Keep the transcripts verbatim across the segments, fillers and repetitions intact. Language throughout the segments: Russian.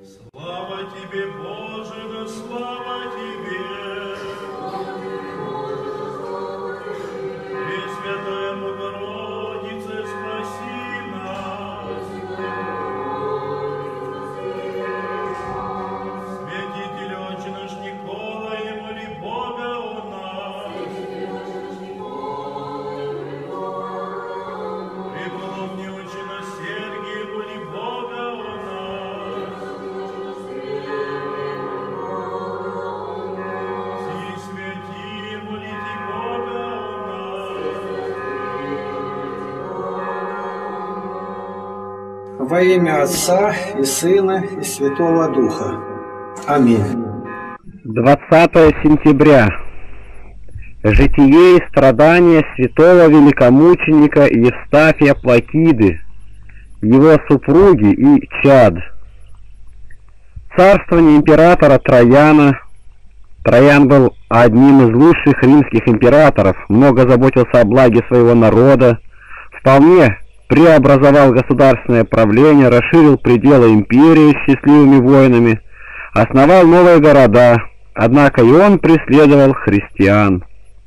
Слава тебе, Боже, да слава тебе! Пресвятая Богородице, спаси нас! Святитель Отче наш Николай, моли Бога о нас! Преподобный Отче наш Сергий, моли Бога о нас! Все святые, молите Бога о нас! Во имя Отца и Сына и Святого Духа. Аминь. двадцатое сентября. Житие и страдания святого великомученика Евстафия Плакиды, его супруги и чад. Царствование императора Трояна. Троян был одним из лучших римских императоров, много заботился о благе своего народа, вполне преобразовал государственное правление, расширил пределы империи счастливыми войнами, основал новые города, однако и он преследовал христиан.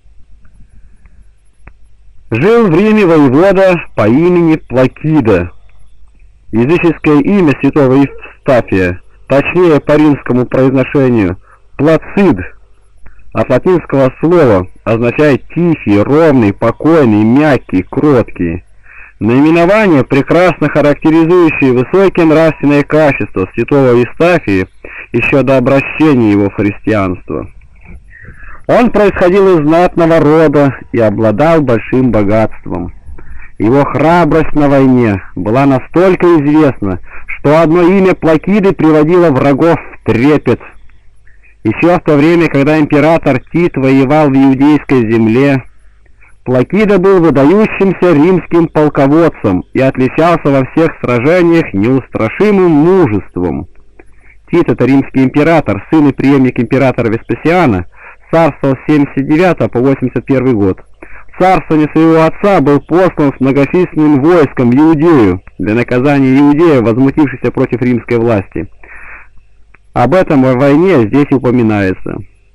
Жил в Риме воевода по имени Плакида. Языческое имя святого Евстафия, точнее по римскому произношению Плацид, от латинского слова означает тихий, ровный, покойный, мягкий, кроткий. Наименование, прекрасно характеризующее высокие нравственные качества святого Евстафия еще до обращения его в христианство. Он происходил из знатного рода и обладал большим богатством. Его храбрость на войне была настолько известна, что одно имя Плакиды приводило врагов в трепет. Еще в то время, когда император Тит воевал в иудейской земле, Плакида был выдающимся римским полководцем и отличался во всех сражениях неустрашимым мужеством. Тит — это римский император, сын и преемник императора Веспасиана, царствовал с семьдесят девятого по восемьдесят первый год. В царствование своего отца был послан с многочисленным войском в Иудею для наказания иудеев, возмутившихся против римской власти. Об этом во войне здесь упоминается.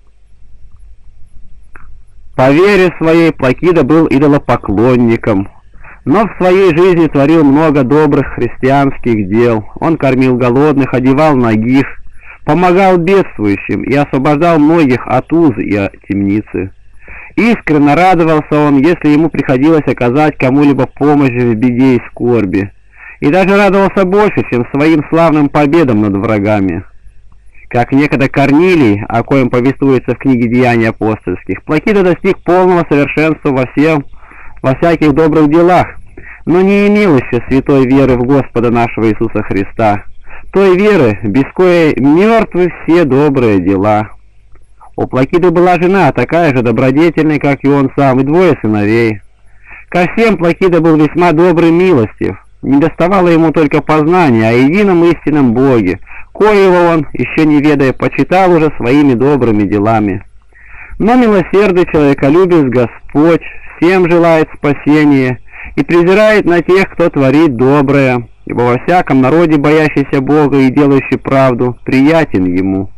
По вере своей Плакида был идолопоклонником, но в своей жизни творил много добрых христианских дел. Он кормил голодных, одевал нагих, помогал бедствующим и освобождал многих от узы и от темницы. Искренне радовался он, если ему приходилось оказать кому-либо помощь в беде и скорби, и даже радовался больше, чем своим славным победам над врагами. Как некогда Корнилий, о коем повествуется в книге «Деяний апостольских», Плакида достиг полного совершенства во всем, во всяких добрых делах, но не имел еще святой веры в Господа нашего Иисуса Христа, той веры, без коей мертвы все добрые дела. У Плакиды была жена, такая же добродетельная, как и он сам, и двое сыновей. Ко всем Плакида был весьма добрый, милостив, не доставало ему только познания о едином истинном Боге, коего он, еще не ведая, почитал уже своими добрыми делами. Но милосердный человеколюбец Господь всем желает спасения и презирает на тех, кто творит доброе, ибо во всяком народе, боящийся Бога и делающий правду, приятен ему.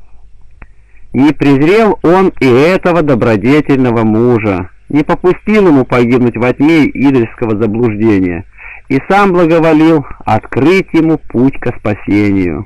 Не презрел он и этого добродетельного мужа, не попустил ему погибнуть во тьме идольского заблуждения, и сам благоволил открыть ему путь ко спасению.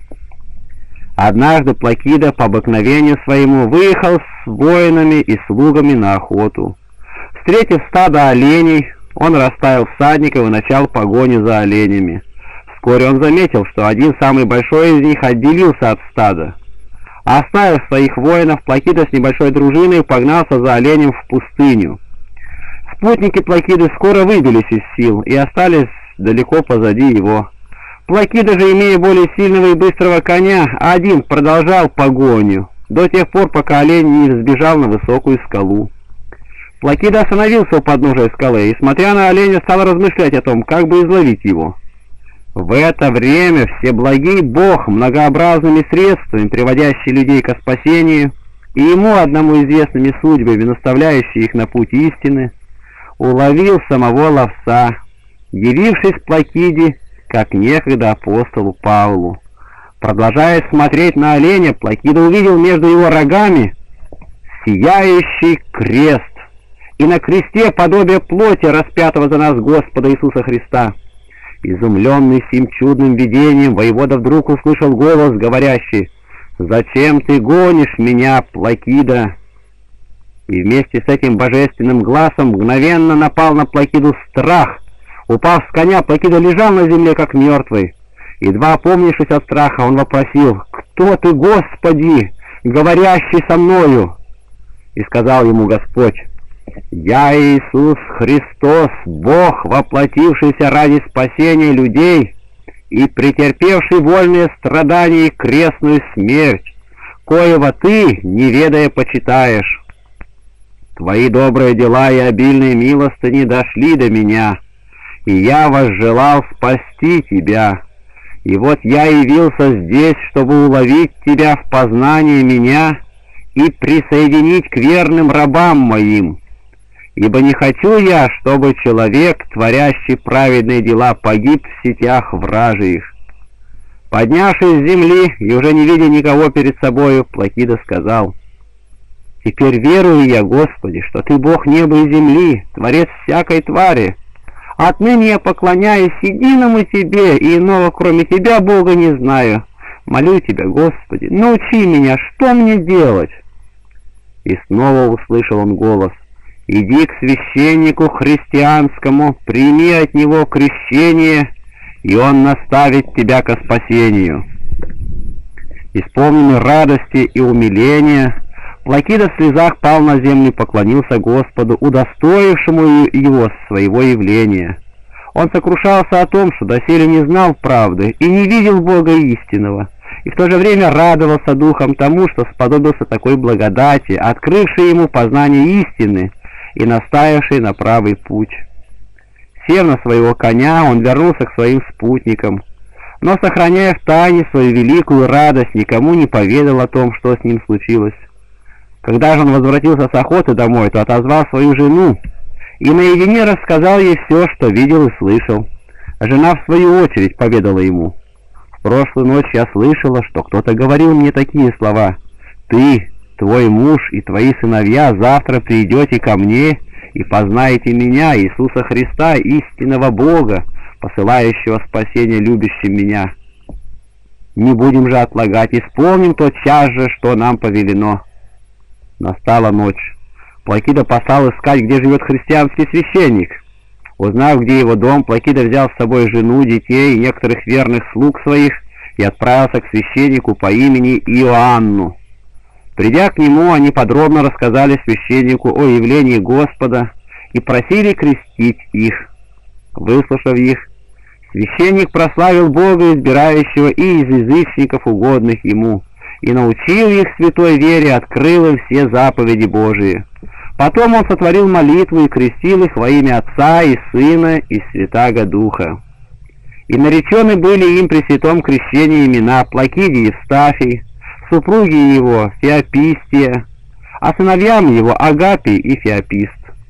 Однажды Плакида по обыкновению своему выехал с воинами и слугами на охоту. Встретив стадо оленей, он расставил всадников и начал погоню за оленями. Вскоре он заметил, что один самый большой из них отделился от стада. Оставив своих воинов, Плакида с небольшой дружиной погнался за оленем в пустыню. Спутники Плакиды скоро выбились из сил и остались далеко позади его. Плакида же, имея более сильного и быстрого коня, один продолжал погоню, до тех пор, пока олень не взбежал на высокую скалу. Плакида остановился у подножия скалы и, смотря на оленя, стал размышлять о том, как бы изловить его. В это время Всеблагий Бог, многообразными средствами, приводящий людей ко спасению, и ему одному известными судьбами, наставляющий их на путь истины, уловил самого ловца, явившись Плакиде, как некогда апостолу Павлу. Продолжая смотреть на оленя, Плакида увидел между его рогами сияющий крест, и на кресте подобие плоти, распятого за нас Господа Иисуса Христа. Изумленный сим чудным видением, воевода вдруг услышал голос, говорящий: «Зачем ты гонишь меня, Плакида?» И вместе с этим божественным глазом мгновенно напал на Плакиду страх. Упав с коня, Плакида лежал на земле, как мертвый. Едва опомнившись от страха, он вопросил: «Кто ты, Господи, говорящий со мною?» И сказал ему Господь: «Я Иисус Христос, Бог, воплотившийся ради спасения людей и претерпевший вольные страдания и крестную смерть, коего ты, не ведая, почитаешь. Твои добрые дела и обильные милостыни дошли до меня, и я возжелал спасти тебя. И вот я явился здесь, чтобы уловить тебя в познание меня и присоединить к верным рабам моим. Ибо не хочу я, чтобы человек, творящий праведные дела, погиб в сетях вражьих». Поднявшись с земли и уже не видя никого перед собою, Плакида сказал: «Теперь верую я, Господи, что Ты Бог неба и земли, Творец всякой твари. Отныне я поклоняюсь единому Тебе, и иного, кроме Тебя, Бога, не знаю. Молю Тебя, Господи, научи меня, что мне делать?» И снова услышал он голос: «Иди к священнику христианскому, прими от него крещение, и он наставит тебя ко спасению». Исполненный радости и умиления, Плакида в слезах пал на землю и поклонился Господу, удостоившему его своего явления. Он сокрушался о том, что доселе не знал правды и не видел Бога истинного, и в то же время радовался духом тому, что сподобился такой благодати, открывшей ему познание истины и наставившей на правый путь. Сев на своего коня, он вернулся к своим спутникам, но, сохраняя в тайне свою великую радость, никому не поведал о том, что с ним случилось. Когда же он возвратился с охоты домой, то отозвал свою жену и наедине рассказал ей все, что видел и слышал. Жена, в свою очередь, поведала ему: «В прошлую ночь я слышала, что кто-то говорил мне такие слова: ты, твой муж и твои сыновья завтра придете ко мне и познаете меня, Иисуса Христа, истинного Бога, посылающего спасение любящим меня. Не будем же отлагать, исполним тотчас же, что нам повелено». Настала ночь. Плакида послал искать, где живет христианский священник. Узнав, где его дом, Плакида взял с собой жену, детей и некоторых верных слуг своих и отправился к священнику по имени Иоанну. Придя к нему, они подробно рассказали священнику о явлении Господа и просили крестить их. Выслушав их, священник прославил Бога, избирающего и из язычников, угодных ему, и научил их святой вере, открыл им все заповеди Божии. Потом он сотворил молитву и крестил их во имя Отца и Сына и Святаго Духа. И наречены были им при святом крещении имена Плакиде Евстафий, супруги его Феопистия, а сыновьям его Агапий и Феопист.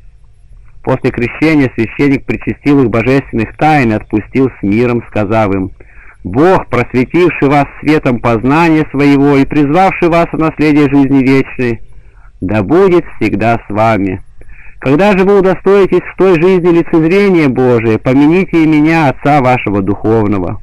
После крещения священник причастил их божественных тайн и отпустил с миром, сказав им: «Бог, просветивший вас светом познания своего и призвавший вас в наследие жизни вечной, да будет всегда с вами. Когда же вы удостоитесь в той жизни лицезрения Божия, помяните и меня, Отца вашего духовного».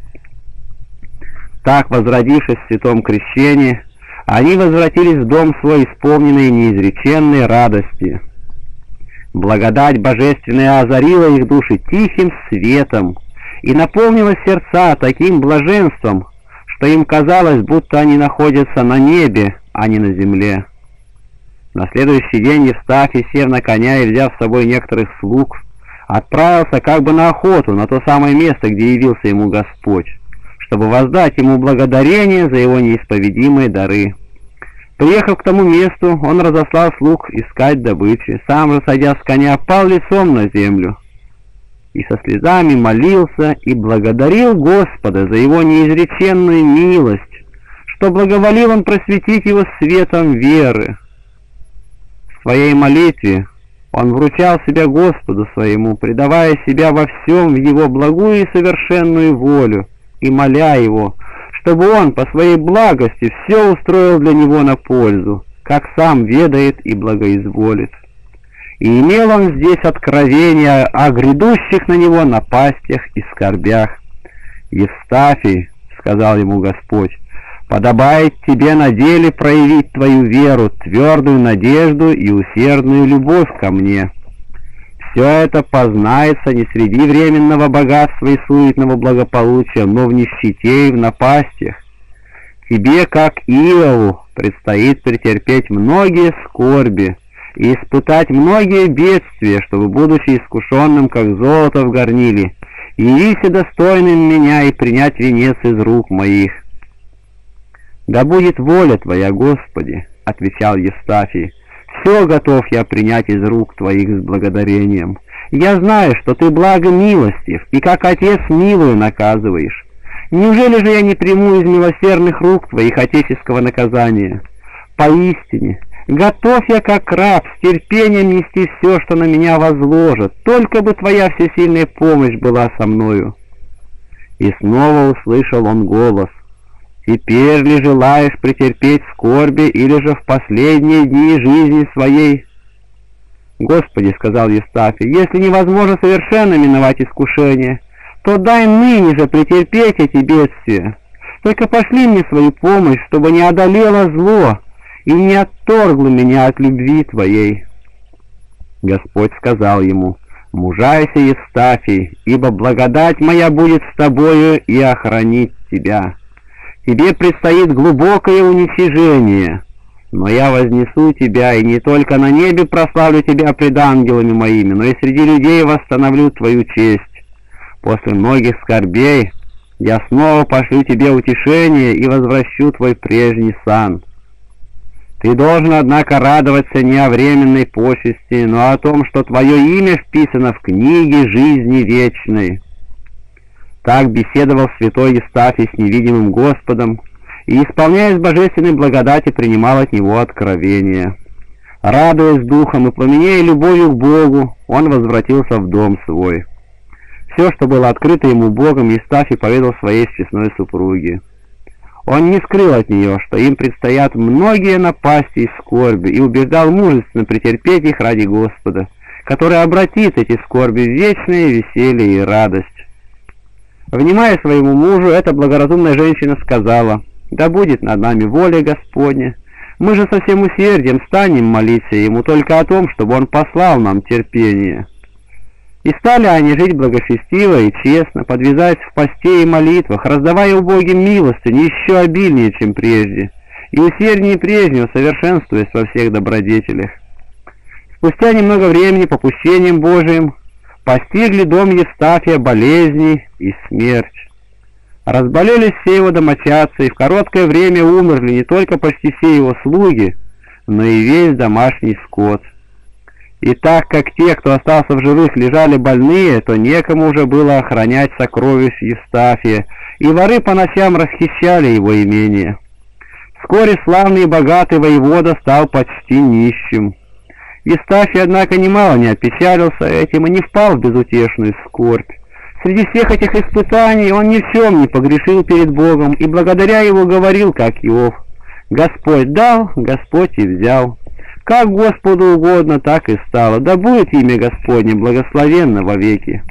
Так, возродившись в святом крещении, они возвратились в дом свой, исполненные неизреченной радости. Благодать божественная озарила их души тихим светом и наполнила сердца таким блаженством, что им казалось, будто они находятся на небе, а не на земле. На следующий день Евстафий, сев на коня и взяв с собой некоторых слуг, отправился как бы на охоту на то самое место, где явился ему Господь, чтобы воздать ему благодарение за его неисповедимые дары. Приехав к тому месту, он разослал слуг искать добычи, сам же, сойдя с коня, пал лицом на землю и со слезами молился и благодарил Господа за его неизреченную милость, что благоволил он просветить его светом веры. В своей молитве он вручал себя Господу своему, предавая себя во всем в его благую и совершенную волю, и моля его, чтобы он по своей благости все устроил для него на пользу, как сам ведает и благоизволит. И имел он здесь откровение о грядущих на него напастях и скорбях. «Евстафий, — сказал ему Господь, — подобает тебе на деле проявить твою веру, твердую надежду и усердную любовь ко мне. Все это познается не среди временного богатства и суетного благополучия, но в нищете и в напастях. Тебе, как Иову, предстоит претерпеть многие скорби и испытать многие бедствия, чтобы, будучи искушенным, как золото в горниле, явися достойным меня и принять венец из рук моих». «Да будет воля Твоя, Господи, — отвечал Евстафий, — все готов я принять из рук Твоих с благодарением. Я знаю, что Ты благо милостив, и как Отец милую наказываешь. Неужели же я не приму из милосердных рук Твоих отеческого наказания? Поистине, готов я, как раб, с терпением нести все, что на меня возложат, только бы Твоя всесильная помощь была со мною». И снова услышал он голос: «Теперь ли желаешь претерпеть скорби, или же в последние дни жизни своей?» «Господи, — сказал Евстафий, — если невозможно совершенно миновать искушение, то дай ныне же претерпеть эти бедствия. Только пошли мне свою помощь, чтобы не одолело зло и не отторгло меня от любви Твоей». Господь сказал ему: «Мужайся, Евстафий, ибо благодать моя будет с тобою и охранит тебя. Тебе предстоит глубокое уничижение, но я вознесу тебя, и не только на небе прославлю тебя пред ангелами моими, но и среди людей восстановлю твою честь. После многих скорбей я снова пошлю тебе утешение и возвращу твой прежний сан. Ты должен, однако, радоваться не о временной почести, но о том, что твое имя вписано в книге жизни вечной». Так беседовал святой Евстафий с невидимым Господом, и, исполняясь божественной благодати, принимал от него откровения. Радуясь духом и пламенея любовью к Богу, он возвратился в дом свой. Все, что было открыто ему Богом, Евстафий поведал своей честной супруге. Он не скрыл от нее, что им предстоят многие напасти и скорби, и убеждал мужественно претерпеть их ради Господа, который обратит эти скорби в вечное веселье и радость. Внимая своему мужу, эта благоразумная женщина сказала: «Да будет над нами воля Господня. Мы же со всем усердием станем молиться Ему только о том, чтобы Он послал нам терпение». И стали они жить благочестиво и честно, подвязаясь в посте и молитвах, раздавая убогим милостыню еще обильнее, чем прежде, и усерднее прежнего, совершенствуясь во всех добродетелях. Спустя немного времени, по попущением Божиим, постигли дом Евстафия болезни и смерть. Разболелись все его домочадцы, и в короткое время умерли не только почти все его слуги, но и весь домашний скот. И так как те, кто остался в живых, лежали больные, то некому уже было охранять сокровищ Евстафия, и воры по ночам расхищали его имение. Вскоре славный и богатый воевода стал почти нищим. Евстафий, однако, немало не опечалился этим и не впал в безутешную скорбь. Среди всех этих испытаний он ни в чем не погрешил перед Богом, и благодаря его говорил, как Иов: «Господь дал, Господь и взял. Как Господу угодно, так и стало. Да будет имя Господне благословенно вовеки».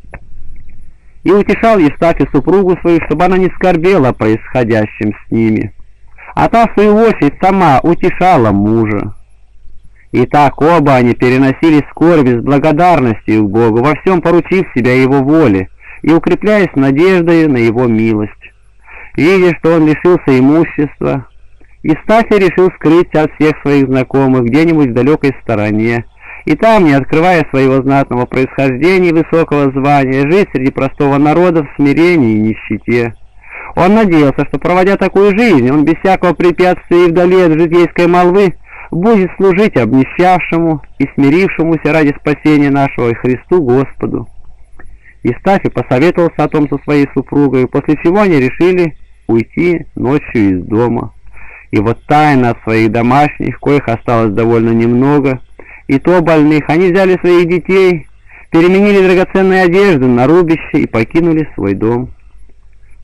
И утешал Евстафий супругу свою, чтобы она не скорбела о происходящем с ними. А та, в свою очередь, сама утешала мужа. И так оба они переносили скорби с благодарностью к Богу, во всем поручив себя Его воле и укрепляясь надеждой на Его милость. Видя, что он лишился имущества, Евстафий решил скрыться от всех своих знакомых где-нибудь в далекой стороне, и там, не открывая своего знатного происхождения и высокого звания, жить среди простого народа в смирении и нищете. Он надеялся, что, проводя такую жизнь, он без всякого препятствия и вдали от житейской молвы будет служить обнищавшему и смирившемуся ради спасения нашего Христу Господу. Евстафий посоветовался о том со своей супругой, после чего они решили уйти ночью из дома. И вот тайно от своих домашних, коих осталось довольно немного, и то больных, они взяли своих детей, переменили драгоценные одежды на рубище и покинули свой дом.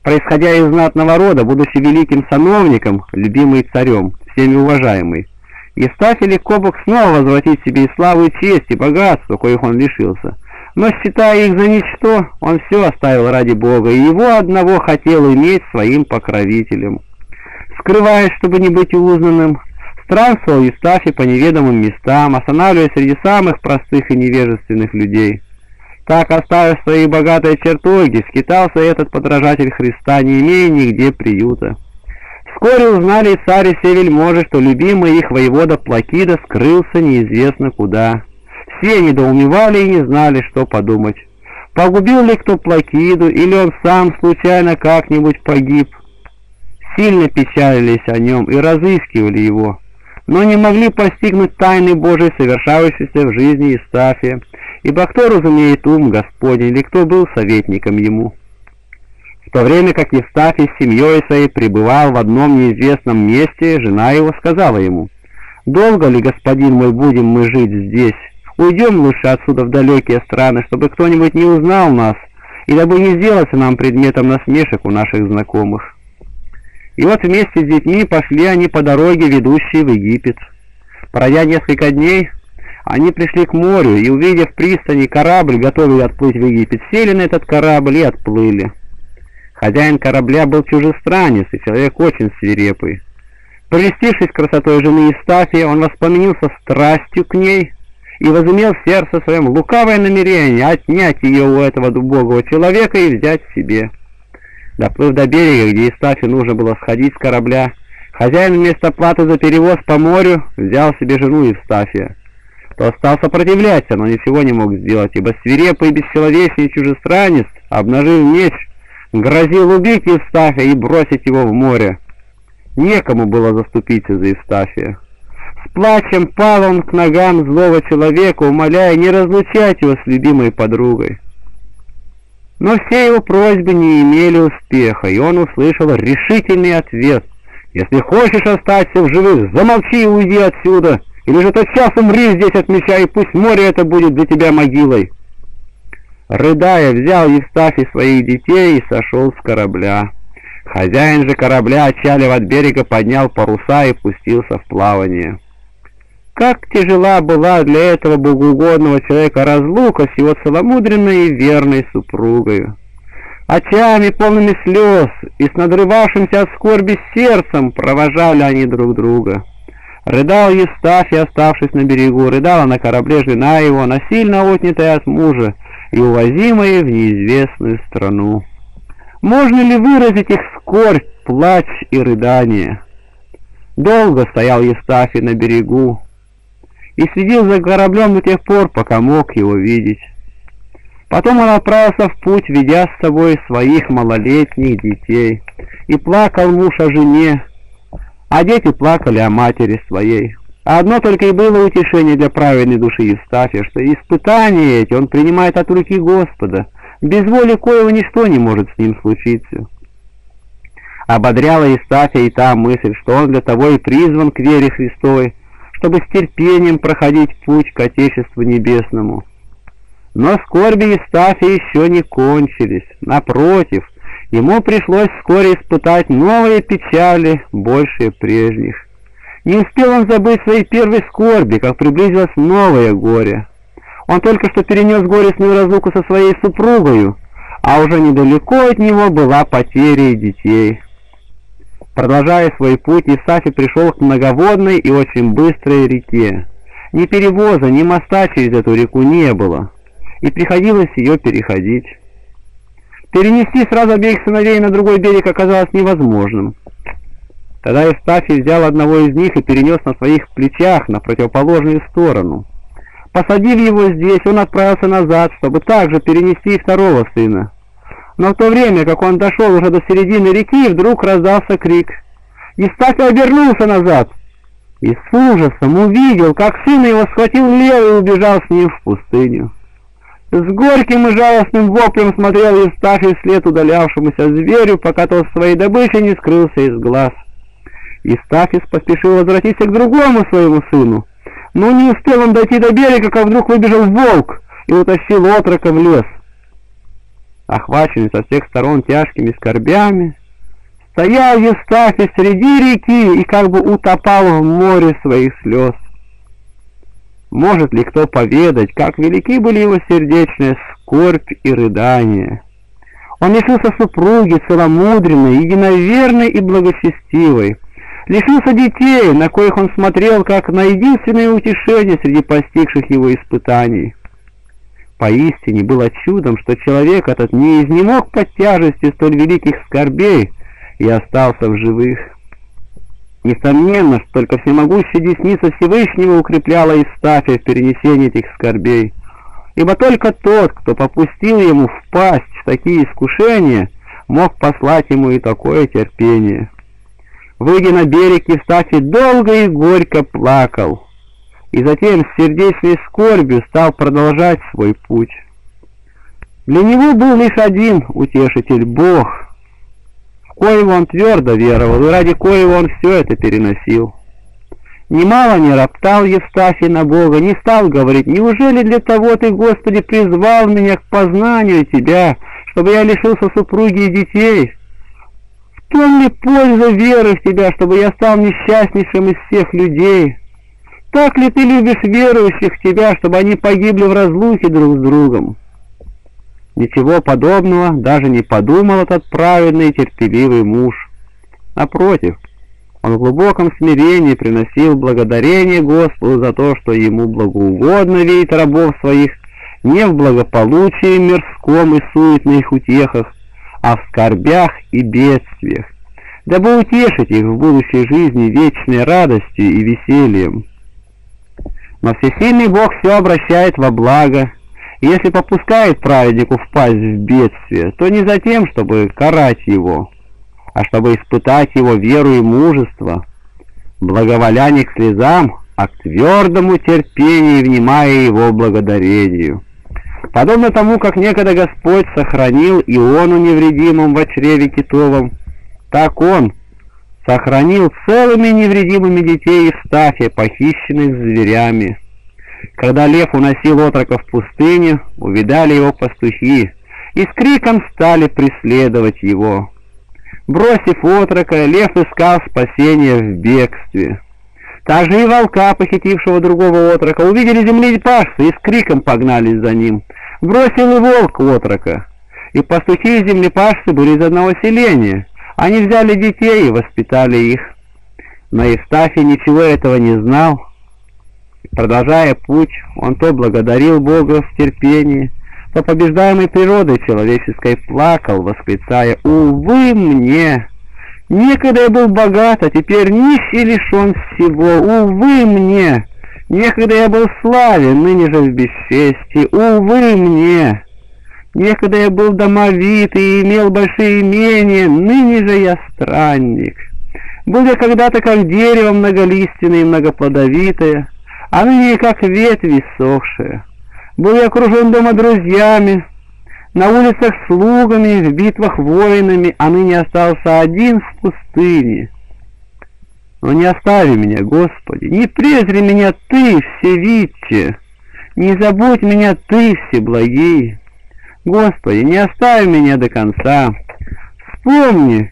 происходя из знатного рода, будучи великим сановником, любимый царем, всеми уважаемый, Евстафий легко мог снова возвратить себе и славу, и честь, и богатство, коих он лишился. Но, считая их за ничто, он все оставил ради Бога, и его одного хотел иметь своим покровителем. Скрываясь, чтобы не быть узнанным, странствовал Евстафий по неведомым местам, останавливаясь среди самых простых и невежественных людей. Так, оставив свои богатые чертоги, скитался этот подражатель Христа, не имея нигде приюта. Вскоре узнали и царь и все вельможи, что любимый их воевода Плакида скрылся неизвестно куда. Все недоумевали и не знали, что подумать. Погубил ли кто Плакиду, или он сам случайно как-нибудь погиб? Сильно печалились о нем и разыскивали его, но не могли постигнуть тайны Божией, совершавшейся в жизни Евстафия, ибо кто разумеет ум Господень, или кто был советником ему? В то время как Евстафий с семьей своей пребывал в одном неизвестном месте, жена его сказала ему: «Долго ли, господин мой, будем мы жить здесь? Уйдем лучше отсюда в далекие страны, чтобы кто-нибудь не узнал нас, и дабы не сделаться нам предметом насмешек у наших знакомых». И вот вместе с детьми пошли они по дороге, ведущей в Египет. Пройдя несколько дней, они пришли к морю, и, увидев в пристани корабль, готовый отплыть в Египет, сели на этот корабль и отплыли. Хозяин корабля был чужестранец и человек очень свирепый. Прельстившись красотой жены Евстафия, он воспламенился страстью к ней и возымел в сердце своем лукавое намерение отнять ее у этого убогого человека и взять себе. Доплыв до берега, где Евстафию нужно было сходить с корабля, хозяин вместо платы за перевоз по морю взял себе жену Евстафия. Тот стал сопротивляться, но ничего не мог сделать, ибо свирепый и бесчеловечный чужестранец, обнажив меч, грозил убить Евстафия и бросить его в море. Некому было заступиться за Евстафия. С плачем пал он к ногам злого человека, умоляя не разлучать его с любимой подругой. Но все его просьбы не имели успеха, и он услышал решительный ответ: «Если хочешь остаться в живых, замолчи и уйди отсюда, или же тотчас умри здесь от меча, и пусть море это будет для тебя могилой». Рыдая, взял Евстафий своих детей и сошел с корабля. Хозяин же корабля, отчалив от берега, поднял паруса и пустился в плавание. Как тяжела была для этого богоугодного человека разлука с его целомудренной и верной супругой. Очами полными слез и с надрывавшимся от скорби сердцем провожали они друг друга. Рыдал Евстафий, оставшись на берегу, рыдала на корабле жена его, насильно отнятая от мужа и увозимая в неизвестную страну. Можно ли выразить их скорбь, плач и рыдание? Долго стоял Евстафий на берегу и следил за кораблем до тех пор, пока мог его видеть. Потом он отправился в путь, ведя с собой своих малолетних детей, и плакал муж о жене, а дети плакали о матери своей. А одно только и было утешение для праведной души Евстафия, что испытания эти он принимает от руки Господа, без воли коего ничто не может с ним случиться. Ободряла Евстафия и та мысль, что он для того и призван к вере Христовой, чтобы с терпением проходить путь к Отечеству Небесному. Но скорби Евстафия еще не кончились. Напротив, ему пришлось вскоре испытать новые печали, большие прежних. Не успел он забыть своей первой скорби, как приблизилось новое горе. Он только что перенес горестную разлуку со своей супругою, а уже недалеко от него была потеря детей. Продолжая свой путь, Евстафий пришел к многоводной и очень быстрой реке. Ни перевоза, ни моста через эту реку не было, и приходилось ее переходить. Перенести сразу обеих сыновей на другой берег оказалось невозможным. Тогда Евстафий взял одного из них и перенес на своих плечах на противоположную сторону. Посадив его здесь, он отправился назад, чтобы также перенести и второго сына. Но в то время, как он дошел уже до середины реки, вдруг раздался крик. Евстафий обернулся назад и с ужасом увидел, как сын его схватил лев и убежал с ним в пустыню. С горьким и жалостным воплем смотрел Евстафий вслед удалявшемуся зверю, пока тот своей добычей не скрылся из глаз. Евстафий поспешил возвратиться к другому своему сыну, но не успел он дойти до берега, как вдруг выбежал волк и утащил отрока в лес. охваченный со всех сторон тяжкими скорбями, стоял Евстафий среди реки и как бы утопал в море своих слез. Может ли кто поведать, как велики были его сердечная скорбь и рыдания? Он лишился супруги, целомудренной, единоверной и благочестивой, лишился детей, на коих он смотрел как на единственное утешение среди постигших его испытаний. Поистине было чудом, что человек этот не изнемог под тяжестью столь великих скорбей и остался в живых. Несомненно, что только всемогущая десница Всевышнего укрепляла Евстафия в перенесении этих скорбей, ибо только тот, кто попустил ему впасть в такие искушения, мог послать ему и такое терпение. Выйдя на берег, Евстафий долго и горько плакал, и затем с сердечной скорбью стал продолжать свой путь. Для него был лишь один утешитель — Бог, в коего он твердо веровал, и ради коего он все это переносил. Немало не роптал Евстафий на Бога, не стал говорить: «Неужели для того ты, Господи, призвал меня к познанию Тебя, чтобы я лишился супруги и детей? В том ли польза веры в Тебя, чтобы я стал несчастнейшим из всех людей? Так ли ты любишь верующих в Тебя, чтобы они погибли в разлуке друг с другом?» Ничего подобного даже не подумал этот праведный и терпеливый муж. Напротив, он в глубоком смирении приносил благодарение Господу за то, что ему благоугодно видеть рабов своих не в благополучии мирском и суетных утехах, а в скорбях и бедствиях, дабы утешить их в будущей жизни вечной радостью и весельем. Но всесильный Бог все обращает во благо, и если попускает праведнику впасть в бедствие, то не за тем, чтобы карать его, а чтобы испытать его веру и мужество, благоволя не к слезам, а к твердому терпению, внимая его благодарению. Подобно тому, как некогда Господь сохранил Иону невредимым в чреве китовом, так Он сохранил целыми невредимыми детей Евстафия, похищенных зверями. Когда лев уносил отрока в пустыню, увидали его пастухи и с криком стали преследовать его. Бросив отрока, лев искал спасения в бегстве. Также и волка, похитившего другого отрока, увидели землепашцы и с криком погнались за ним. Бросил и волк отрока, и пастухи и землепашцы были из одного селения. Они взяли детей и воспитали их. Но Евстафий ничего этого не знал. Продолжая путь, он то благодарил Бога в терпении, то побеждаемой природой человеческой плакал, восклицая: «Увы мне! Некогда я был богат, а теперь нищ и лишен всего. Увы мне! Некогда я был славен, ныне же в бесчестии. Увы мне! Некогда я был домовит и имел большие имения, ныне же я странник. Был я когда-то как дерево многолиственное и многоплодовитое, а ныне как ветви иссохшие. Был я окружен дома друзьями, на улицах слугами, в битвах воинами, а ныне остался один в пустыне. Но не остави меня, Господи, не презри меня Ты, всевидче, не забудь меня Ты, всеблагий. Господи, не оставь меня до конца. Вспомни,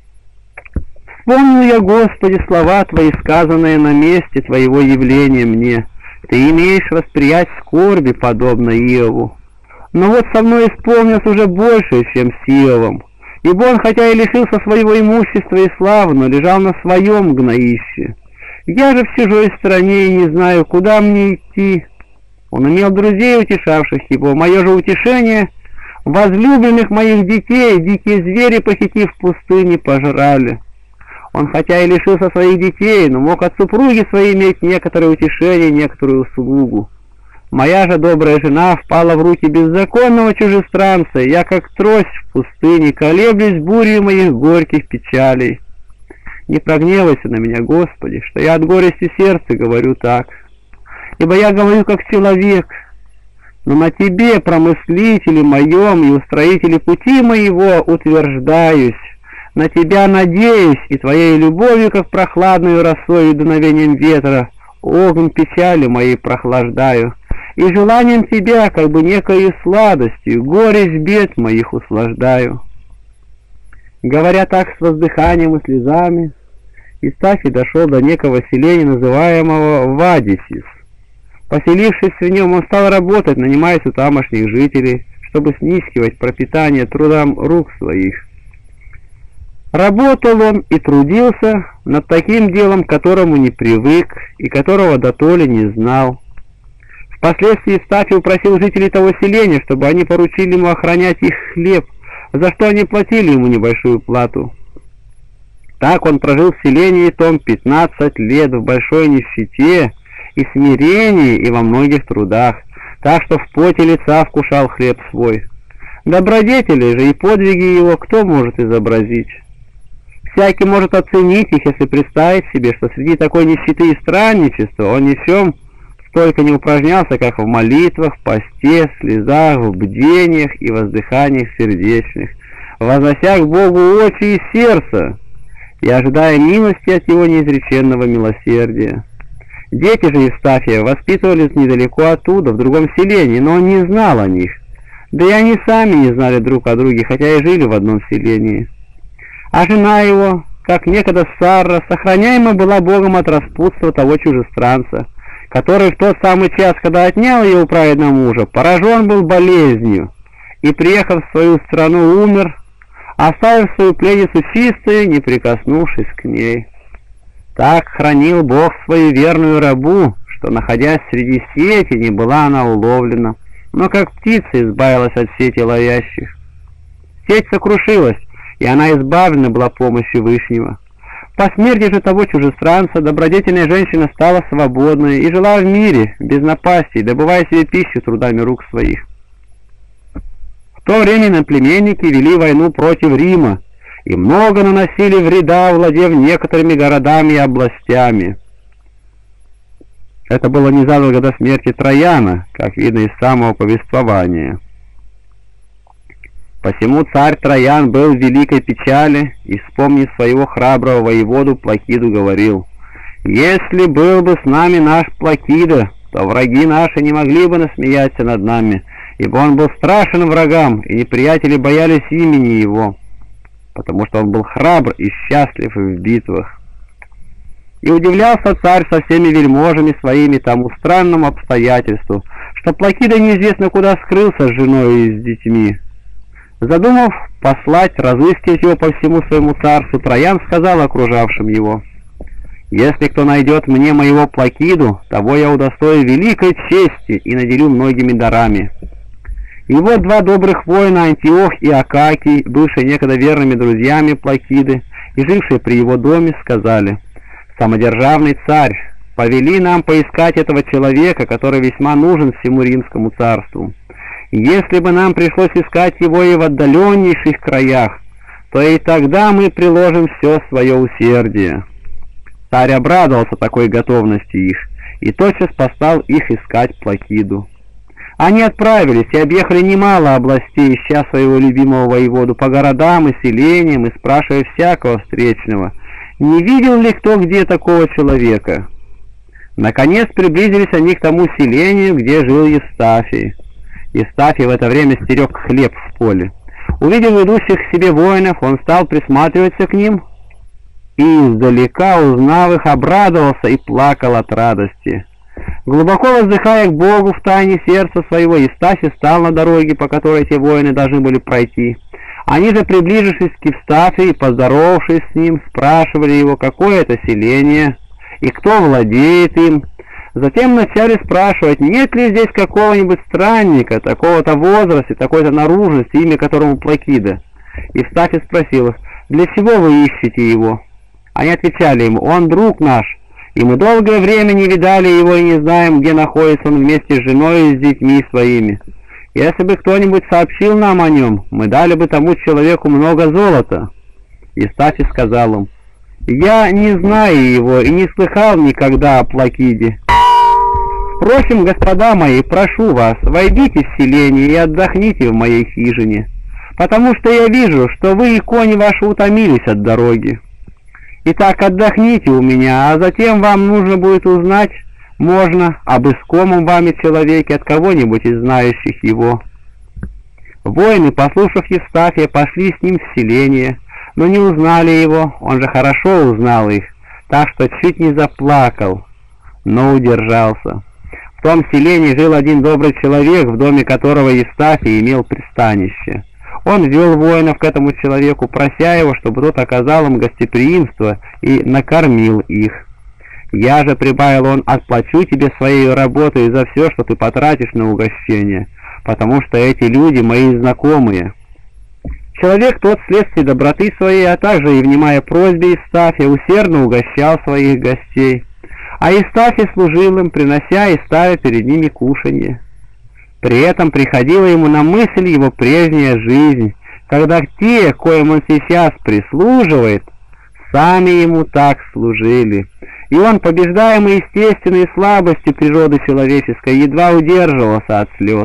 вспомнил я, Господи, слова Твои, сказанные на месте Твоего явления мне. Ты имеешь восприять скорби, подобно Иову. Но вот со мной исполнилось уже больше, чем с Иовом, ибо он, хотя и лишился своего имущества и славы, но лежал на своем гноище. Я же в чужой стране и не знаю, куда мне идти. Он имел друзей, утешавших его. Мое же утешение — возлюбленных моих детей дикие звери, похитив в пустыне, пожрали. Он хотя и лишился своих детей, но мог от супруги своей иметь некоторое утешение, некоторую услугу. Моя же добрая жена впала в руки беззаконного чужестранца, и я, как трость в пустыне, колеблюсь бурей моих горьких печалей. Не прогневайся на меня, Господи, что я от горести сердца говорю так, ибо я говорю как человек, но на Тебе, промыслителе моем и устроителе пути моего, утверждаюсь, на Тебя надеюсь, и Твоей любовью, как прохладную росой и дуновением ветра, огонь печали моей прохлаждаю. и желанием тебя, как бы некою сладостью, горесть бед моих услаждаю». Говоря так с воздыханием и слезами, Евстафий дошел до некого селения, называемого Вадисис. Поселившись в нем, он стал работать, нанимаясь у тамошних жителей, чтобы снискивать пропитание трудам рук своих. Работал он и трудился над таким делом, к которому не привык и которого дотоле не знал. Впоследствии Евстафий упросил жителей того селения, чтобы они поручили ему охранять их хлеб, за что они платили ему небольшую плату. Так он прожил в селении том пятнадцать лет в большой нищете и смирении и во многих трудах, так что в поте лица вкушал хлеб свой. Добродетели же и подвиги его кто может изобразить? Всякий может оценить их, если представить себе, что среди такой нищеты и странничества он ни в чем столько не упражнялся, как в молитвах, посте, слезах, в бдениях и воздыханиях сердечных, вознося к Богу очи и сердце, и ожидая милости от Его неизреченного милосердия. Дети же Евстафия воспитывались недалеко оттуда, в другом селении, но он не знал о них, да и они сами не знали друг о друге, хотя и жили в одном селении. А жена его, как некогда Сарра, сохраняема была Богом от распутства того чужестранца, который в тот самый час, когда отнял ее у праведного мужа, поражен был болезнью, и, приехав в свою страну, умер, оставив свою пленницу чистой, не прикоснувшись к ней. Так хранил Бог свою верную рабу, что, находясь среди сети, не была она уловлена, но как птица избавилась от сети ловящих. Сеть сокрушилась, и она избавлена была помощью Вышнего. По смерти же того чужестранца добродетельная женщина стала свободной и жила в мире, без напастей, добывая себе пищу трудами рук своих. В то время иноплеменники вели войну против Рима, и много наносили вреда, владев некоторыми городами и областями. Это было незадолго до смерти Трояна, как видно из самого повествования. Посему царь Троян был в великой печали и, вспомнив своего храброго воеводу, Плакиду говорил: «Если был бы с нами наш Плакида, то враги наши не могли бы насмеяться над нами, ибо он был страшен врагам, и неприятели боялись имени его, потому что он был храбр и счастлив в битвах». И удивлялся царь со всеми вельможами своими тому странному обстоятельству, что Плакида неизвестно куда скрылся с женой и с детьми. Задумав послать, разыскивать его по всему своему царству, Троян сказал окружавшим его: «Если кто найдет мне моего Плакиду, того я удостою великой чести и наделю многими дарами». И вот два добрых воина, Антиох и Акакий, бывшие некогда верными друзьями Плакиды и жившие при его доме, сказали: «Самодержавный царь, повели нам поискать этого человека, который весьма нужен всему римскому царству. Если бы нам пришлось искать его и в отдаленнейших краях, то и тогда мы приложим все свое усердие». Царь обрадовался такой готовности их, и тотчас послал их искать Плакиду. Они отправились и объехали немало областей, ища своего любимого воеводу по городам и селениям и спрашивая всякого встречного, не видел ли кто где такого человека. Наконец приблизились они к тому селению, где жил Евстафий. Евстафий в это время стерег хлеб в поле. Увидев идущих к себе воинов, он стал присматриваться к ним, и издалека, узнав их, обрадовался и плакал от радости. Глубоко воздыхая к Богу в тайне сердца своего, Евстафий стал на дороге, по которой те воины должны были пройти. Они же, приближившись к Евстафию и поздоровавшись с ним, спрашивали его, какое это селение и кто владеет им. Затем начали спрашивать, нет ли здесь какого-нибудь странника, такого-то возраста, такой-то наружности, имя которому Плакида. Евстафий спросил их: «Для чего вы ищете его?» Они отвечали ему: «Он друг наш, и мы долгое время не видали его и не знаем, где находится он вместе с женой и с детьми своими. Если бы кто-нибудь сообщил нам о нем, мы дали бы тому человеку много золота». Евстафий сказал им: «Я не знаю его и не слыхал никогда о Плакиде. Впрочем, господа мои, прошу вас, войдите в селение и отдохните в моей хижине, потому что я вижу, что вы и кони ваши утомились от дороги. Итак, отдохните у меня, а затем вам нужно будет узнать, можно об искомом вами человеке от кого-нибудь из знающих его». Воины, послушав Евстафия, пошли с ним в селение, но не узнали его, он же хорошо узнал их, так что чуть не заплакал, но удержался. В том селении жил один добрый человек, в доме которого Евстафий имел пристанище. Он вел воинов к этому человеку, прося его, чтобы тот оказал им гостеприимство и накормил их. «Я же, — прибавил он, — отплачу тебе своей работой за все, что ты потратишь на угощение, потому что эти люди мои знакомые». Человек тот вследствие доброты своей, а также и внимая просьбе Евстафия, усердно угощал своих гостей, а Евстафий служил им, принося и ставя перед ними кушанье. При этом приходила ему на мысль его прежняя жизнь, когда те, коим он сейчас прислуживает, сами ему так служили, и он, побеждаемый естественной слабостью природы человеческой, едва удерживался от слез,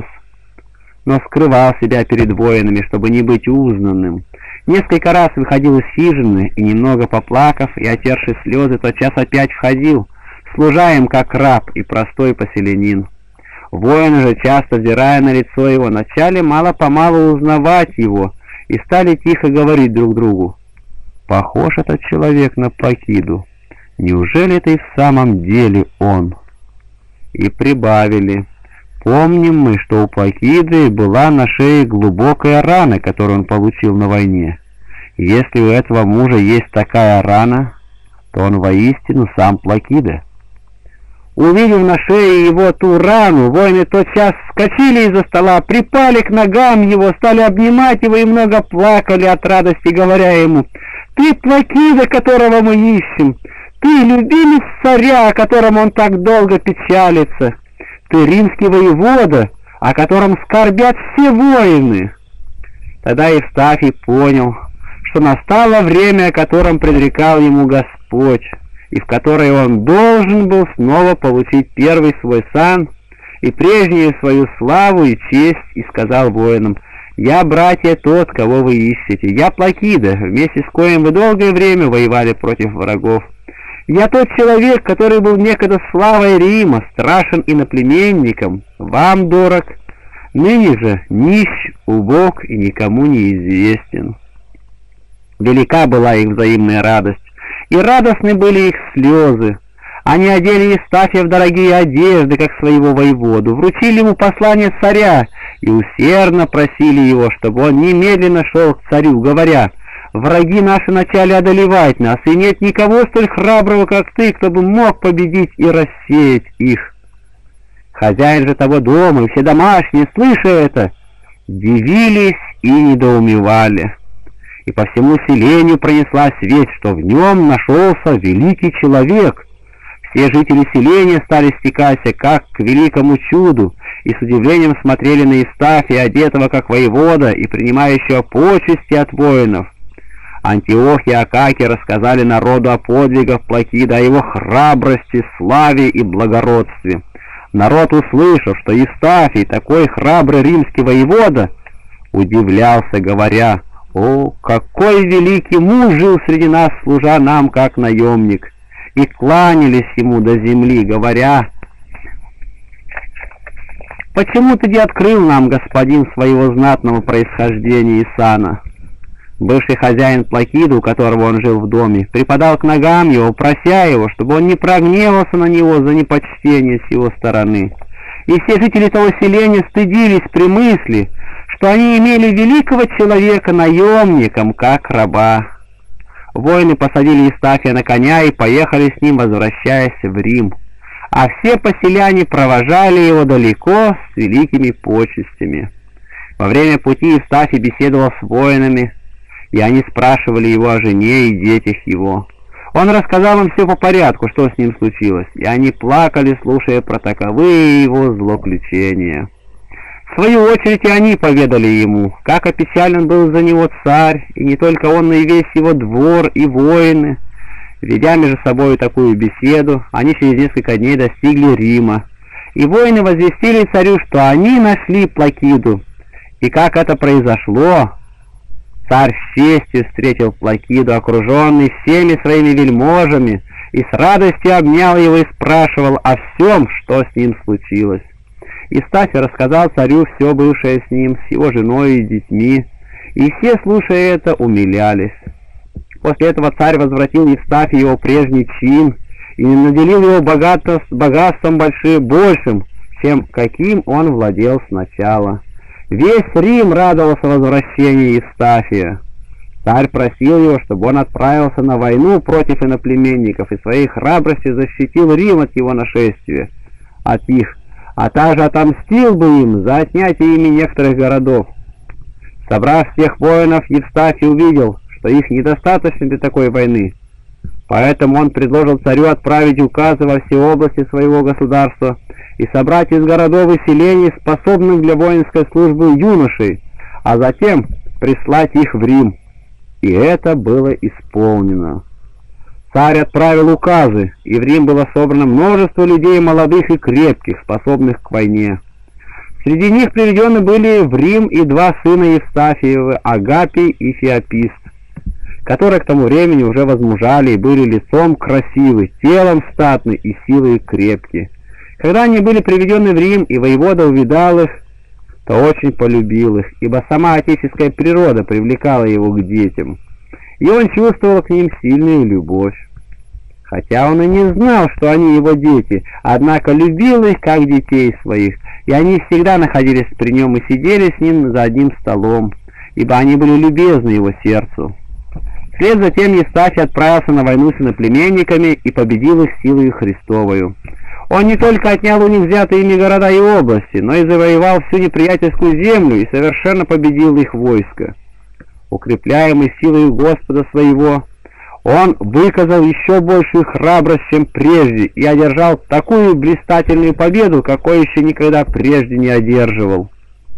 но скрывал себя перед воинами, чтобы не быть узнанным. Несколько раз выходил из хижины, и, немного поплакав и отерши слезы, тотчас опять входил, служа им как раб и простой поселянин. Воины же, часто взирая на лицо его, начали мало-помалу узнавать его и стали тихо говорить друг другу: «Похож этот человек на Плакиду. Неужели это и в самом деле он?» И прибавили: «Помним мы, что у Плакиды была на шее глубокая рана, которую он получил на войне. Если у этого мужа есть такая рана, то он воистину сам Плакида». Увидев на шее его ту рану, воины тотчас вскочили из-за стола, припали к ногам его, стали обнимать его и много плакали от радости, говоря ему: «Ты Плакида, которого мы ищем! Ты любимец царя, о котором он так долго печалится! Ты римский воевода, о котором скорбят все воины!» Тогда Евстафий понял, что настало время, о котором предрекал ему Господь, и в которой он должен был снова получить первый свой сан и прежнюю свою славу и честь, и сказал воинам: «Я, братья, тот, кого вы ищете. Я Плакида, вместе с коим вы долгое время воевали против врагов. Я тот человек, который был некогда славой Рима, страшен иноплеменником, вам дорог, ныне же нищ, убог и никому не известен». Велика была их взаимная радость, и радостны были их слезы. Они одели Евстафия в дорогие одежды, как своего воеводу, вручили ему послание царя и усердно просили его, чтобы он немедленно шел к царю, говоря: «Враги наши начали одолевать нас, и нет никого столь храброго, как ты, кто бы мог победить и рассеять их». Хозяин же того дома и все домашние, слыша это, дивились и недоумевали. И по всему селению пронеслась весть, что в нем нашелся великий человек. Все жители селения стали стекаться как к великому чуду, и с удивлением смотрели на Евстафия, одетого как воевода и принимающего почести от воинов. Антиох и Акакий рассказали народу о подвигах Плакида, о его храбрости, славе и благородстве. Народ, услышав, что Евстафий такой храбрый римский воевода, удивлялся, говоря: «О, какой великий муж жил среди нас, служа нам как наемник!» И кланялись ему до земли, говоря: «Почему ты не открыл нам, господин, своего знатного происхождения и сана?» Бывший хозяин Плакиды, у которого он жил в доме, припадал к ногам его, прося его, чтобы он не прогневался на него за непочтение с его стороны. И все жители того селения стыдились при мысли, что они имели великого человека наемником, как раба. Воины посадили Евстафия на коня и поехали с ним, возвращаясь в Рим, а все поселяне провожали его далеко с великими почестями. Во время пути Евстафий беседовал с воинами, и они спрашивали его о жене и детях его. Он рассказал им все по порядку, что с ним случилось, и они плакали, слушая про таковые его злоключения. В свою очередь и они поведали ему, как опечален был за него царь, и не только он, но и весь его двор и воины. Ведя между собой такую беседу, они через несколько дней достигли Рима, и воины возвестили царю, что они нашли Плакиду. И как это произошло, царь с честью встретил Плакиду, окруженный всеми своими вельможами, и с радостью обнял его и спрашивал о всем, что с ним случилось. Евстафий рассказал царю все бывшее с ним, с его женой и детьми, и все, слушая это, умилялись. После этого царь возвратил Евстафию его прежний чин и наделил его богатством, богатством большим, большим, чем каким он владел сначала. Весь Рим радовался возвращению Евстафия. Царь просил его, чтобы он отправился на войну против иноплеменников и своей храбростью защитил Рим от его нашествия, от их, а также отомстил бы им за отнятие ими некоторых городов. Собрав всех воинов, Евстафий увидел, что их недостаточно для такой войны. Поэтому он предложил царю отправить указы во все области своего государства и собрать из городов и селений способных для воинской службы юношей, а затем прислать их в Рим. И это было исполнено. Царь отправил указы, и в Рим было собрано множество людей молодых и крепких, способных к войне. Среди них приведены были в Рим и два сына Евстафиевы, Агапий и Феопист, которые к тому времени уже возмужали и были лицом красивы, телом статны и силой крепки. Когда они были приведены в Рим, и воевода увидал их, то очень полюбил их, ибо сама отеческая природа привлекала его к детям, и он чувствовал к ним сильную любовь. Хотя он и не знал, что они его дети, однако любил их как детей своих, и они всегда находились при нем и сидели с ним за одним столом, ибо они были любезны его сердцу. Вслед за тем Евстафий отправился на войну с иноплеменниками и победил их силою Христовою. Он не только отнял у них взятые ими города и области, но и завоевал всю неприятельскую землю и совершенно победил их войско. Укрепляемый силою Господа своего, он выказал еще большую храбрость, чем прежде, и одержал такую блистательную победу, какой еще никогда прежде не одерживал.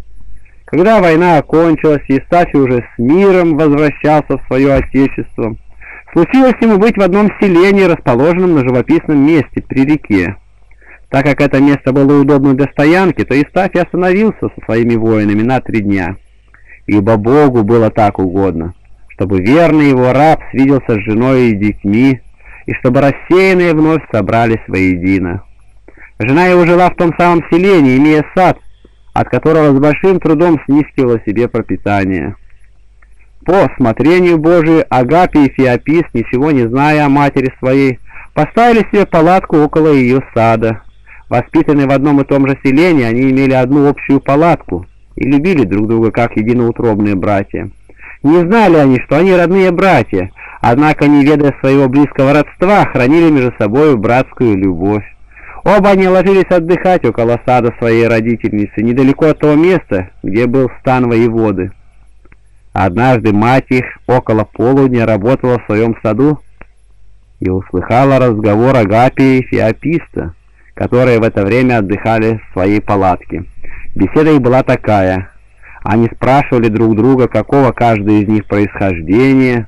Когда война окончилась, Евстафий уже с миром возвращался в свое отечество. Случилось ему быть в одном селении, расположенном на живописном месте при реке. Так как это место было удобно для стоянки, то Евстафий остановился со своими воинами на три дня. Ибо Богу было так угодно, чтобы верный его раб свиделся с женой и детьми, и чтобы рассеянные вновь собрались воедино. Жена его жила в том самом селении, имея сад, от которого с большим трудом снискивала себе пропитание. По смотрению Божию Агапий и Феопист, ничего не зная о матери своей, поставили себе палатку около ее сада. Воспитанные в одном и том же селении, они имели одну общую палатку и любили друг друга как единоутробные братья. Не знали они, что они родные братья, однако, не ведая своего близкого родства, хранили между собой братскую любовь. Оба они ложились отдыхать около сада своей родительницы, недалеко от того места, где был стан воеводы. Однажды мать их около полудня работала в своем саду и услыхала разговор Агапия и Феописта, которые в это время отдыхали в своей палатке. Беседа их была такая. Они спрашивали друг друга, какого каждый из них происхождения,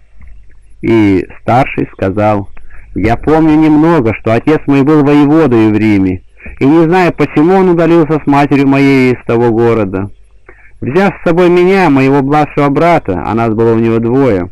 и старший сказал: «Я помню немного, что отец мой был воеводой в Риме, и не знаю, почему он удалился с матерью моей из того города. Взяв с собой меня, моего младшего брата, а нас было у него двое,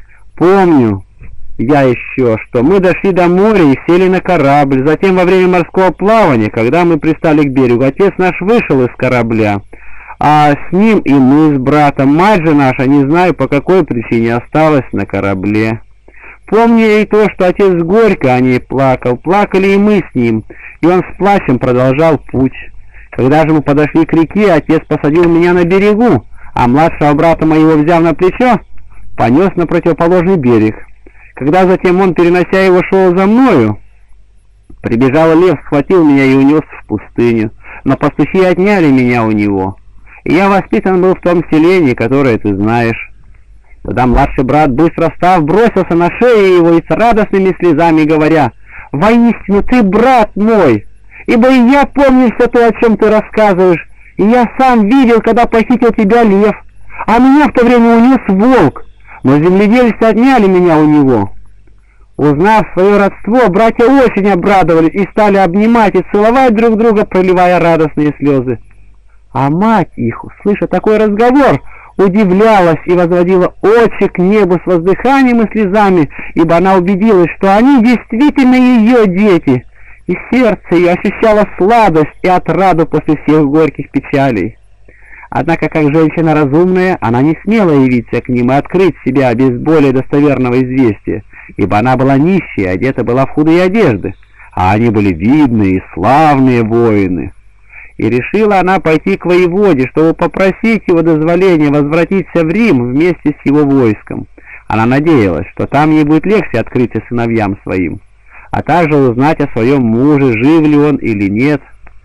помню я еще, что мы дошли до моря и сели на корабль. Затем во время морского плавания, когда мы пристали к берегу, отец наш вышел из корабля, а с ним и мы с братом. Мать же наша, не знаю по какой причине, осталась на корабле. Помню и то, что отец горько о ней плакал, плакали и мы с ним, и он с плачем продолжал путь. Когда же мы подошли к реке, отец посадил меня на берегу, а младшего брата моего, взяв на плечо, понес на противоположный берег. Когда затем он, перенося его, шел за мною, прибежал лев, схватил меня и унес в пустыню, но пастухи отняли меня у него, и я воспитан был в том селении, которое ты знаешь. Тогда младший брат, быстро встав, бросился на шею его и с радостными слезами говоря: «Воистину ты брат мой, ибо и я помню все то, о чем ты рассказываешь, и я сам видел, когда похитил тебя лев, а меня в то время унес волк, но земледельцы отняли меня у него». Узнав свое родство, братья очень обрадовались и стали обнимать и целовать друг друга, проливая радостные слезы. А мать их, услыша такой разговор, удивлялась и возводила очи к небу с воздыханием и слезами, ибо она убедилась, что они действительно ее дети, и сердце ее ощущало сладость и отраду после всех горьких печалей. Однако, как женщина разумная, она не смела явиться к ним и открыть себя без более достоверного известия, ибо она была нищей, одета была в худые одежды, а они были видные и славные воины. И решила она пойти к воеводе, чтобы попросить его дозволения возвратиться в Рим вместе с его войском. Она надеялась, что там ей будет легче открыться сыновьям своим, а также узнать о своем муже, жив ли он или нет.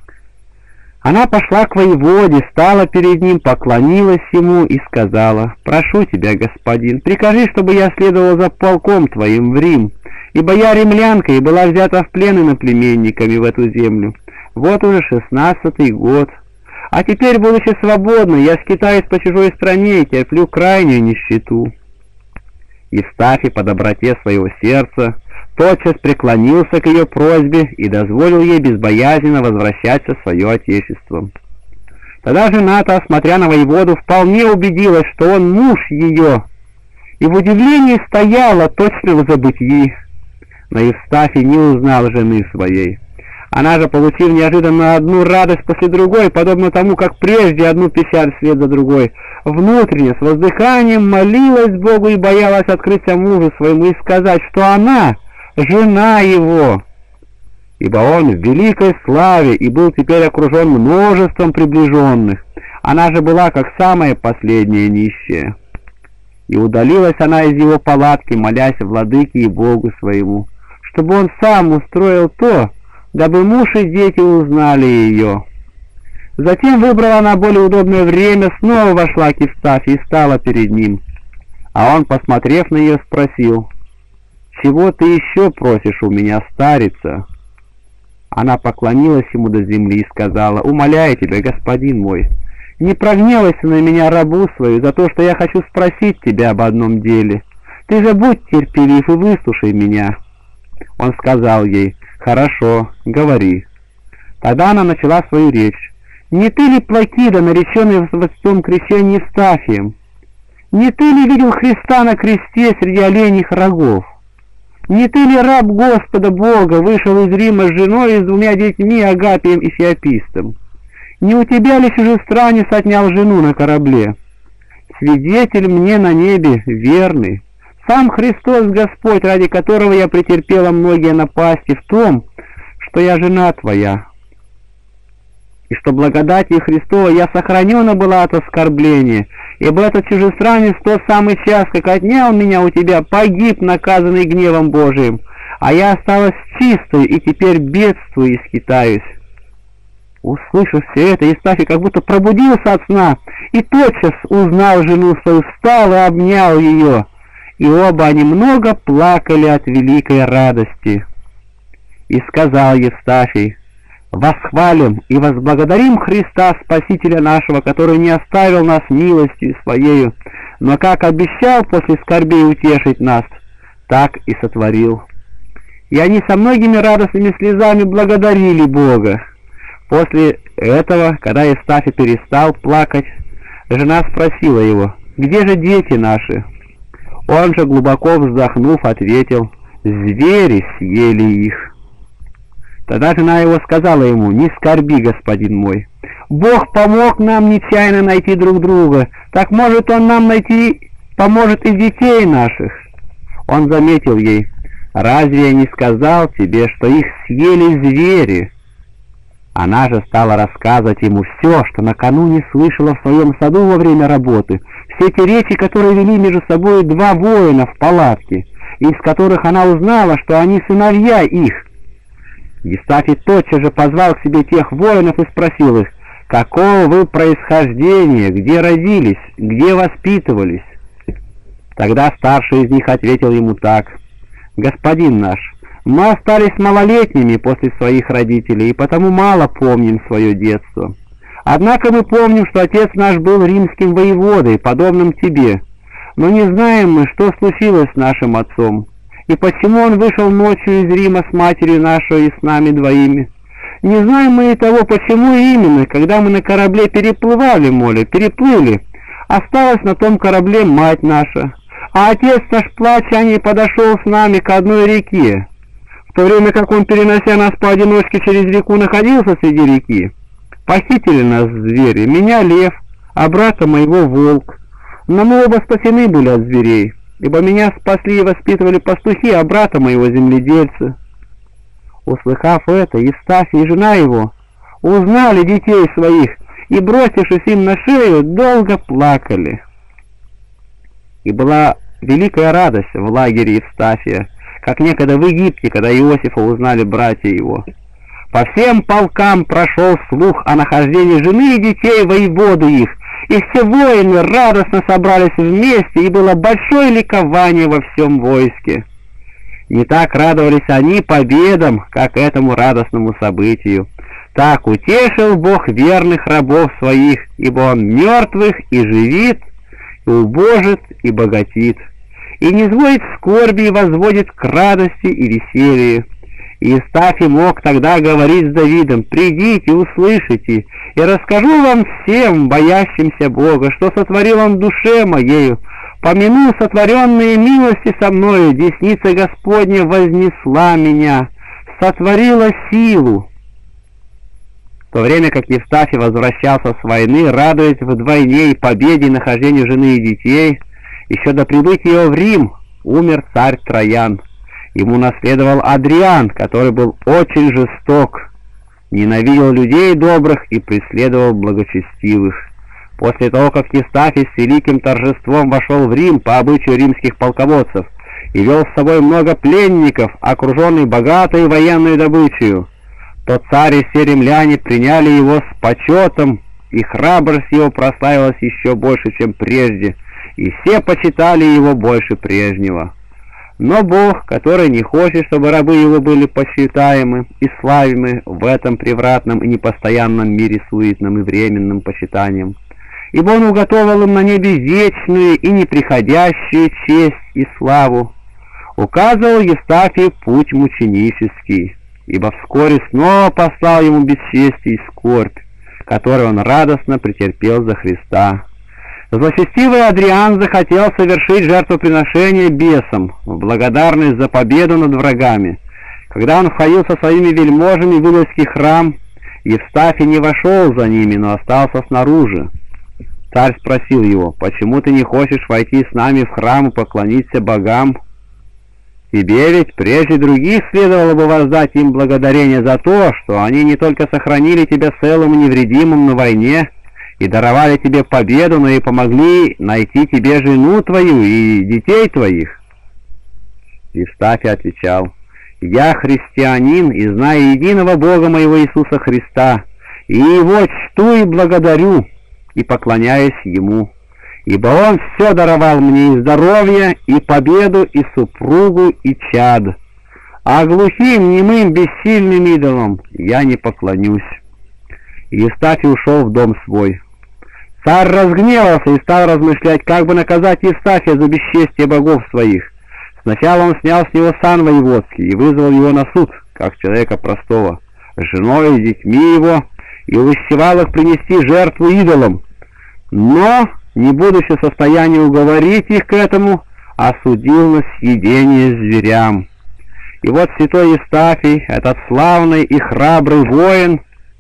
Она пошла к воеводе, стала перед ним, поклонилась ему и сказала: «Прошу тебя, господин, прикажи, чтобы я следовал за полком твоим в Рим, ибо я римлянка и была взята в плен иноплеменниками в эту землю. Вот уже шестнадцатый год. А теперь, будучи свободной, я скитаюсь по чужой стране и терплю крайнюю нищету». Евстафий по доброте своего сердца тотчас преклонился к ее просьбе и дозволил ей безбоязненно возвращаться в свое отечество. Тогда жена-то, смотря на воеводу, вполне убедилась, что он муж ее, и в удивлении стояла точно в забытии. Но Евстафий не узнал жены своей. Она же, получив неожиданно одну радость после другой, подобно тому, как прежде одну печаль вслед за другой, внутренне с воздыханием молилась Богу и боялась открыться мужу своему и сказать, что она жена его, ибо он в великой славе и был теперь окружен множеством приближенных. Она же была как самая последняя нищая. И удалилась она из его палатки, молясь владыке и Богу своему, чтобы он сам устроил то, дабы муж и дети узнали ее. Затем выбрала она более удобное время, снова вошла к Евстафию и стала перед ним. А он, посмотрев на нее, спросил: «Чего ты еще просишь у меня, старица?» Она поклонилась ему до земли и сказала: «Умоляю тебя, господин мой, не прогневайся на меня, рабу свою, за то, что я хочу спросить тебя об одном деле. Ты же будь терпелив и выслушай меня». Он сказал ей: «Хорошо, говори». Тогда она начала свою речь. «Не ты ли Плакида, нареченный в святом крещении Евстафием? Не ты ли видел Христа на кресте среди оленьих рогов? Не ты ли раб Господа Бога вышел из Рима с женой и с двумя детьми, Агапием и Феопистом? Не у тебя ли чужестранец отнял жену на корабле? Свидетель мне на небе верный, сам Христос Господь, ради которого я претерпела многие напасти, в том, что я жена твоя, и что благодатью Христова я сохранена была от оскорбления, ибо этот чужестранец в тот самый час, как отнял меня у тебя, погиб, наказанный гневом Божиим, а я осталась чистой и теперь бедствую и скитаюсь». Услышав все это, Евстафий как будто пробудился от сна и тотчас узнал жену свою, встал и обнял ее, и оба они много плакали от великой радости. И сказал Евстафий: «Восхвалим и возблагодарим Христа, Спасителя нашего, который не оставил нас милостью своею, но как обещал после скорбей утешить нас, так и сотворил». И они со многими радостными слезами благодарили Бога. После этого, когда Евстафий перестал плакать, жена спросила его: «Где же дети наши?» Он же, глубоко вздохнув, ответил: «Звери съели их». Тогда жена его сказала ему: «Не скорби, господин мой, Бог помог нам нечаянно найти друг друга, так может Он нам найти, поможет и детей наших». Он заметил ей: «Разве я не сказал тебе, что их съели звери?» Она же стала рассказывать ему все, что накануне слышала в своем саду во время работы, все те речи, которые вели между собой два воина в палатке, из которых она узнала, что они сыновья их. Евстафий тотчас же позвал к себе тех воинов и спросил их: «Какого вы происхождения, где родились, где воспитывались?» Тогда старший из них ответил ему так: «Господин наш, мы остались малолетними после своих родителей, и потому мало помним свое детство. Однако мы помним, что отец наш был римским воеводой, подобным тебе, но не знаем мы, что случилось с нашим отцом, и почему он вышел ночью из Рима с матерью нашей и с нами двоими. Не знаем мы и того, почему именно, когда мы на корабле переплывали море, переплыли, Осталась на том корабле мать наша, а отец наш, плача о ней, подошел с нами к одной реке. В то время как он, перенося нас поодиночке через реку, находился среди реки, похитили нас звери, меня лев, а брата моего волк. Но мы оба спасены были от зверей, ибо меня спасли и воспитывали пастухи, а брата моего земледельцы. Услыхав это, Евстафий и жена его узнали детей своих, и, бросившись им на шею, долго плакали. И была великая радость в лагере Евстафия, как некогда в Египте, когда Иосифа узнали братья его. По всем полкам прошел слух о нахождении жены и детей воеводы их, и все воины радостно собрались вместе, и было большое ликование во всем войске. Не так радовались они победам, как этому радостному событию. Так утешил Бог верных рабов своих, ибо Он мертвых и живит, и убожит, и богатит, и не зводит скорби, и возводит к радости и веселью. И Евстафий мог тогда говорить с Давидом: «Придите, услышите, и расскажу вам всем, боящимся Бога, что сотворил Он в душе моею. Помяну сотворенные милости со мною, десница Господня вознесла меня, сотворила силу». В то время как Евстафий возвращался с войны, радуясь вдвойне и победе, и нахождению жены и детей, еще до прибытия его в Рим умер царь Троян. Ему наследовал Адриан, который был очень жесток, ненавидел людей добрых и преследовал благочестивых. После того, как Евстафий с великим торжеством вошел в Рим по обычаю римских полководцев и вел с собой много пленников, окруженный богатой военной добычей, то царь и все римляне приняли его с почетом, и храбрость его прославилась еще больше, чем прежде, и все почитали его больше прежнего. Но Бог, который не хочет, чтобы рабы его были почитаемы и славимы в этом превратном и непостоянном мире суетным и временным почитанием, ибо Он уготовил им на небе вечную и неприходящую честь и славу, указывал Евстафию путь мученический, ибо вскоре снова послал ему бесчестие и скорбь, которую он радостно претерпел за Христа. Злочестивый Адриан захотел совершить жертвоприношение бесам в благодарность за победу над врагами. Когда он входил со своими вельможами в Иловский храм, Евстафий не вошел за ними, но остался снаружи. Царь спросил его: «Почему ты не хочешь войти с нами в храм и поклониться богам? Тебе ведь прежде других следовало бы воздать им благодарение за то, что они не только сохранили тебя целым и невредимым на войне и даровали тебе победу, но и помогли найти тебе жену твою и детей твоих». Евстафий отвечал: «Я христианин и знаю единого Бога моего Иисуса Христа, и Его чту и благодарю, и поклоняюсь Ему, ибо Он все даровал мне, и здоровье, и победу, и супругу, и чад, а глухим, немым, бессильным идолам я не поклонюсь». И Евстафий ушел в дом свой. Царь разгневался и стал размышлять, как бы наказать Евстафия за бесчестие богов своих. Сначала он снял с него сан воеводский и вызвал его на суд, как человека простого, с женой и детьми его, и увещевал их принести жертву идолам. Но, не будучи в состоянии уговорить их к этому, осудил на съедение зверям. И вот святой Евстафий, этот славный и храбрый воин,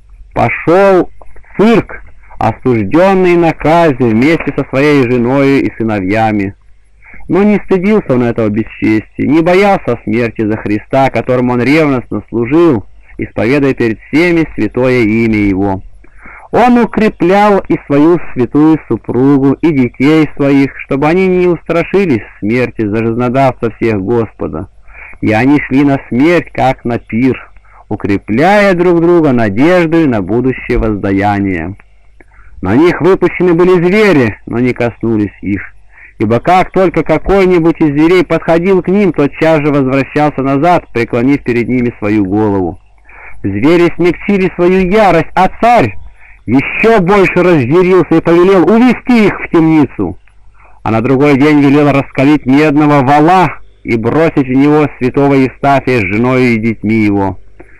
пошел в цирк, осужденный на казнь вместе со своей женой и сыновьями. Но не стыдился он этого бесчестия, не боялся смерти за Христа, которому он ревностно служил, исповедуя перед всеми святое имя Его. Он укреплял и свою святую супругу, и детей своих, чтобы они не устрашились смерти за разнодавца всех Господа. И они шли на смерть, как на пир, укрепляя друг друга надеждой на будущее воздаяние. На них выпущены были звери, но не коснулись их, ибо как только какой-нибудь из зверей подходил к ним, тотчас же возвращался назад, преклонив перед ними свою голову. Звери смягчили свою ярость, а царь еще больше разъярился и повелел увести их в темницу, а на другой день велел раскалить медного вола и бросить в него святого Евстафия с женой и детьми его.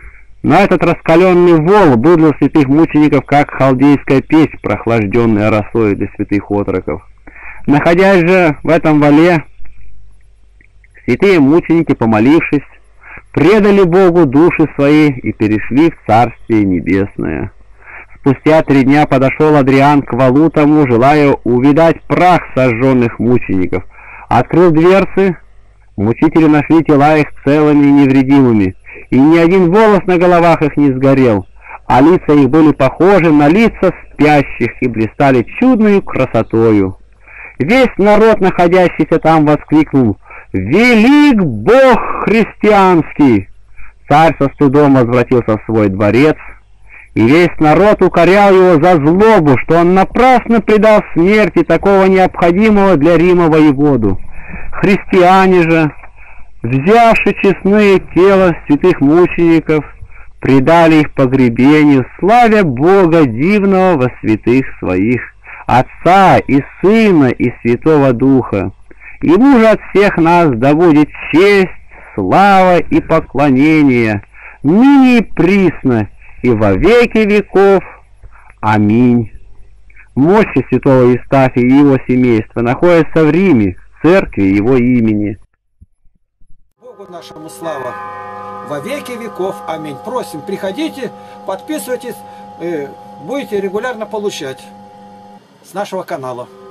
Но этот раскаленный вол был для святых мучеников как халдейская печь, прохлажденная росой для святых отроков. Находясь же в этом воле, святые мученики, помолившись, предали Богу души свои и перешли в Царствие Небесное. Спустя три дня подошел Адриан к валу тому, желая увидать прах сожженных мучеников. Открыл дверцы, мучители нашли тела их целыми и невредимыми, и ни один волос на головах их не сгорел, а лица их были похожи на лица спящих и блистали чудную красотою. Весь народ, находящийся там, воскликнул: «Велик Бог христианский!» Царь со стыдом возвратился в свой дворец, и весь народ укорял его за злобу, что он напрасно предал смерти такого необходимого для Рима воеводу. Христиане же, взявши честное тело святых мучеников, предали их погребению, славя Бога дивного во святых своих, Отца и Сына и Святого Духа. Ему же от всех нас да будет честь, слава и поклонение, ныне и присно, и во веки веков. Аминь. Мощи святого Евстафия и его семейства находятся в Риме, в церкви его имени. Богу нашему слава во веки веков. Аминь. Просим, приходите, подписывайтесь, будете регулярно получать с нашего канала.